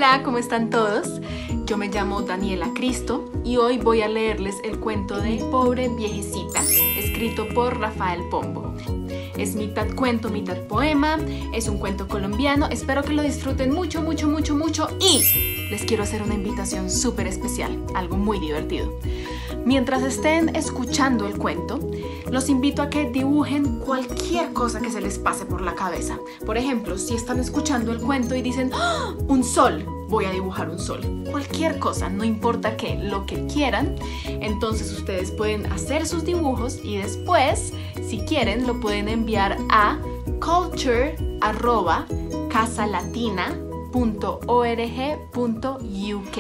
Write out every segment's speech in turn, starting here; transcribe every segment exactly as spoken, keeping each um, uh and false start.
Hola, ¿cómo están todos? Yo me llamo Daniela Cristo y hoy voy a leerles el cuento de Pobre Viejecita, escrito por Rafael Pombo. Es mitad cuento, mitad poema, es un cuento colombiano, espero que lo disfruten mucho, mucho, mucho, mucho y les quiero hacer una invitación súper especial, algo muy divertido. Mientras estén escuchando el cuento, los invito a que dibujen cualquier cosa que se les pase por la cabeza. Por ejemplo, si están escuchando el cuento y dicen ¡oh, un sol! Voy a dibujar un sol. Cualquier cosa, no importa qué, lo que quieran. Entonces ustedes pueden hacer sus dibujos y después, si quieren, lo pueden enviar a culture arroba casalatina punto org punto uk.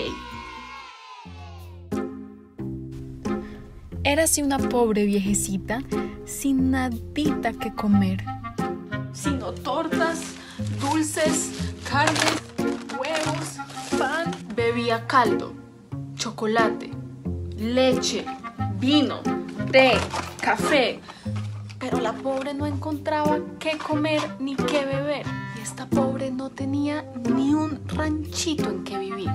Érase una pobre viejecita sin nadita que comer, sino tortas, dulces, carnes, huevos, pan. Bebía caldo, chocolate, leche, vino, té, café. Pero la pobre no encontraba qué comer ni qué beber. Y esta pobre no tenía ni un ranchito en que vivir.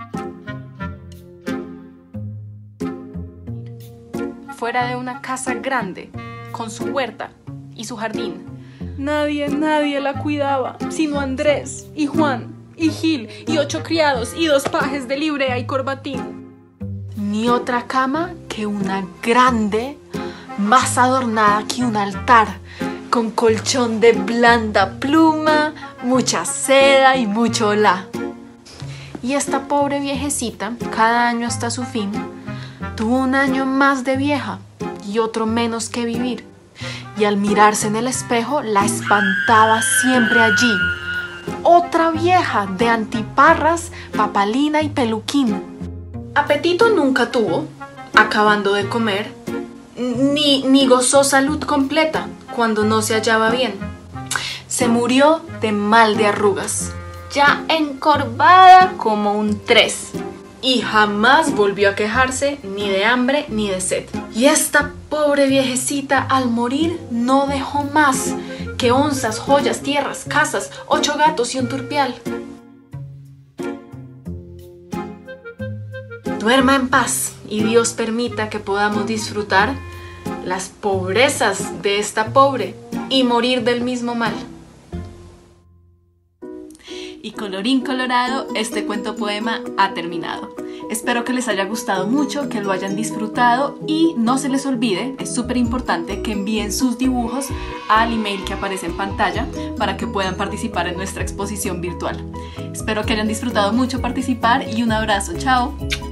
Fuera de una casa grande, con su huerta y su jardín. Nadie, nadie la cuidaba, sino Andrés y Juan y Gil y ocho criados y dos pajes de librea y corbatín. Ni otra cama que una grande, más adornada que un altar, con colchón de blanda pluma, mucha seda y mucho olá. Y esta pobre viejecita, cada año hasta su fin, tuvo un año más de vieja y otro menos que vivir. Y al mirarse en el espejo, la espantaba siempre allí otra vieja de antiparras, papalina y peluquín. Apetito nunca tuvo, acabando de comer, ni, ni gozó salud completa cuando no se hallaba bien. Se murió de mal de arrugas, ya encorvada como un tres. Y jamás volvió a quejarse ni de hambre ni de sed. Y esta pobre viejecita al morir no dejó más que onzas, joyas, tierras, casas, ocho gatos y un turpial. Duerma en paz y Dios permita que podamos disfrutar las pobrezas de esta pobre y morir del mismo mal. Y colorín colorado, este cuento poema ha terminado. Espero que les haya gustado mucho, que lo hayan disfrutado y no se les olvide, es súper importante que envíen sus dibujos al email que aparece en pantalla para que puedan participar en nuestra exposición virtual. Espero que hayan disfrutado mucho participar y un abrazo, chao.